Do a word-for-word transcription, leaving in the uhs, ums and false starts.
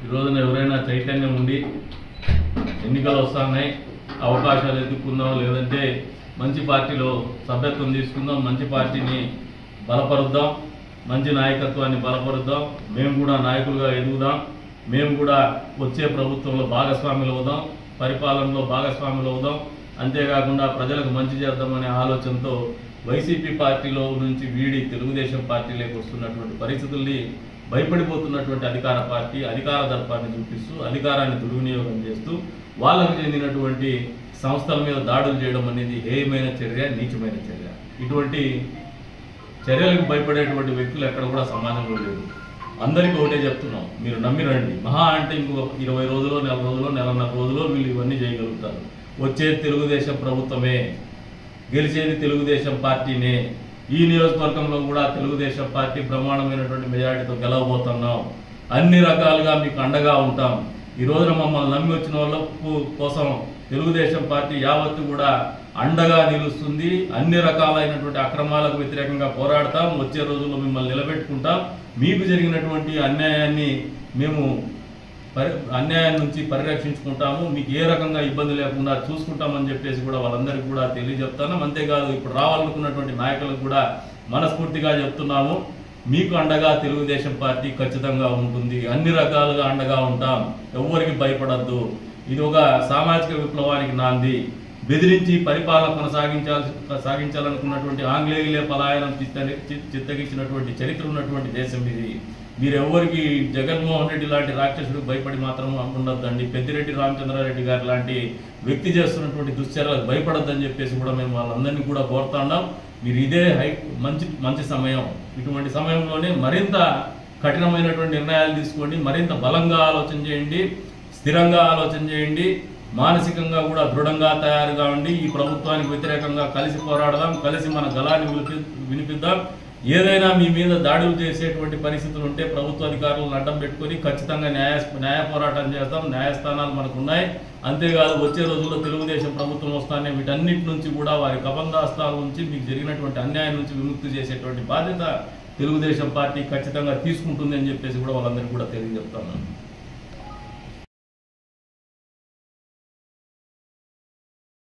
ఈ రోజున ఎవరైనా చైతన్యం ఉండి ఎన్నికలు వస్తున్నాయి, అవకాశాలు ఎదుర్కొందాం, లేదంటే మంచి పార్టీలో సభ్యత్వం తీసుకుందాం, మంచి పార్టీని బలపరుద్దాం, మంచి నాయకత్వాన్ని బలపరుద్దాం, మేము కూడా నాయకులుగా ఎదుగుదాం, మేము కూడా వచ్చే ప్రభుత్వంలో భాగస్వాములు అవుదాం, పరిపాలనలో భాగస్వాములు అవుదాం, అంతేకాకుండా ప్రజలకు మంచి చేద్దామనే ఆలోచనతో వైసీపీ పార్టీలో నుంచి వీడి తెలుగుదేశం పార్టీలోకి వస్తున్నటువంటి పరిస్థితుల్ని భయపడిపోతున్నటువంటి అధికార పార్టీ అధికార దర్పాన్ని చూపిస్తూ అధికారాన్ని దుర్వినియోగం చేస్తూ వాళ్ళకు చెందినటువంటి సంస్థల మీద దాడులు చేయడం అనేది హేయమైన చర్య, నీచమైన చర్య. ఇటువంటి చర్యలకు భయపడేటువంటి వ్యక్తులు ఎక్కడ కూడా సమాజంలో లేరు. అందరికీ ఒకటే చెప్తున్నాం, మీరు నమ్మి రండి. మహా అంటే ఇంకో ఇరవై రోజులు నెల రోజులు నెలన్నర రోజుల్లో వీళ్ళు ఇవన్నీ చేయగలుగుతారు. వచ్చేది తెలుగుదేశం ప్రభుత్వమే, గెలిచేది తెలుగుదేశం పార్టీనే. ఈ నియోజకవర్గంలో కూడా తెలుగుదేశం పార్టీ బ్రహ్మాండమైనటువంటి మెజారిటీతో గెలవబోతున్నాం. అన్ని రకాలుగా మీకు అండగా ఉంటాం. ఈ రోజున మమ్మల్ని నమ్మి వచ్చిన వాళ్ళ కోసం తెలుగుదేశం పార్టీ యావత్తు కూడా అండగా నిలుస్తుంది. అన్ని రకాలైనటువంటి అక్రమాలకు వ్యతిరేకంగా పోరాడతాం. వచ్చే రోజుల్లో మిమ్మల్ని నిలబెట్టుకుంటాం. మీకు జరిగినటువంటి అన్యాయాన్ని మేము పరి అన్యాయం నుంచి పరిరక్షించుకుంటాము. మీకు ఏ రకంగా ఇబ్బంది లేకుండా చూసుకుంటామని చెప్పేసి కూడా వాళ్ళందరికీ కూడా తెలియజెప్తాను. అంతేకాదు, ఇప్పుడు రావాలనుకున్నటువంటి నాయకులకు కూడా మనస్ఫూర్తిగా చెప్తున్నాము, మీకు అండగా తెలుగుదేశం పార్టీ ఖచ్చితంగా ఉంటుంది. అన్ని రకాలుగా అండగా ఉంటాం. ఎవ్వరికి భయపడద్దు. ఇది ఒక సామాజిక విప్లవానికి నాంది. బెదిరించి పరిపాలన కొనసాగించాల్సి సాగించాలనుకున్నటువంటి ఆంగ్లేయులే పలాయనం చిత్త చిత్తగించినటువంటి చరిత్ర ఉన్నటువంటి దేశం ఇది. మీరెవ్వరికి జగన్మోహన్ రెడ్డి లాంటి రాక్షసుడికి భయపడి మాత్రం ఉండొద్దండి. పెద్దిరెడ్డి రామచంద్రారెడ్డి గారి లాంటి వ్యక్తి చేస్తున్నటువంటి దుశ్చర్యలకు భయపడొద్దని చెప్పేసి కూడా మేము వాళ్ళందరినీ కూడా కోరుతున్నాం. మీరు ఇదే హై మంచి మంచి సమయం. ఇటువంటి సమయంలోనే మరింత కఠినమైనటువంటి నిర్ణయాలు తీసుకోండి, మరింత బలంగా ఆలోచన చేయండి, స్థిరంగా ఆలోచన చేయండి, మానసికంగా కూడా దృఢంగా తయారుగా ఉండి ఈ ప్రభుత్వానికి వ్యతిరేకంగా కలిసి పోరాడదాం, కలిసి మన గళాన్ని వినిపి వినిపిద్దాం. ఏదైనా మీ మీద దాడులు చేసేటువంటి పరిస్థితులు ఉంటే ప్రభుత్వ అధికారులను అడ్డం పెట్టుకొని ఖచ్చితంగా న్యాయ న్యాయ పోరాటం చేస్తాం. న్యాయస్థానాలు మనకు ఉన్నాయి. అంతేకాదు, వచ్చే రోజుల్లో తెలుగుదేశం ప్రభుత్వం వస్తానే వీటన్నిటి నుంచి కూడా వారి కబంధాస్తాల నుంచి మీకు జరిగినటువంటి అన్యాయం నుంచి విముక్తి చేసేటువంటి బాధ్యత తెలుగుదేశం పార్టీ ఖచ్చితంగా తీసుకుంటుంది అని చెప్పేసి కూడా వాళ్ళందరికీ కూడా తెలియజెప్తాను.